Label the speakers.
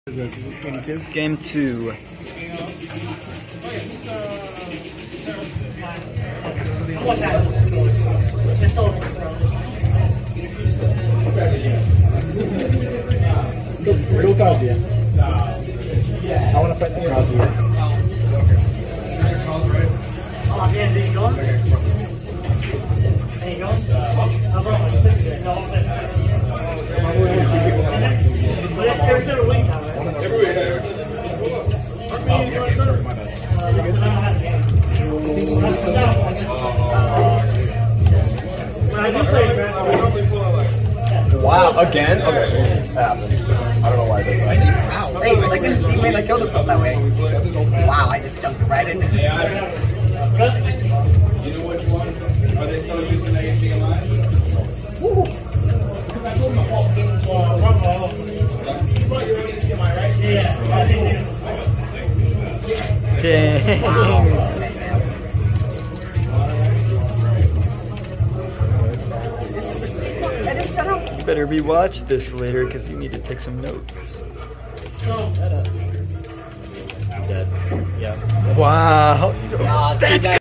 Speaker 1: Is this game 2?
Speaker 2: Game 2.
Speaker 1: Go Kava. I want to fight the Kava.
Speaker 3: Oh, yeah, there you go. There you go. I brought my stick but it's a wing now, right?
Speaker 1: Wow, again? Okay. I don't know why I did that.
Speaker 4: Hey, like didn't see me, I killed himself that way. Wow, I just jumped right into it.
Speaker 5: You know what you want? Are they still using that thing alive? Because I told him about you thought you were going to get my right?
Speaker 2: You better rewatch this later because you need to take some notes.
Speaker 3: Oh,
Speaker 1: I'm dead. Yeah.
Speaker 2: Wow.
Speaker 4: That's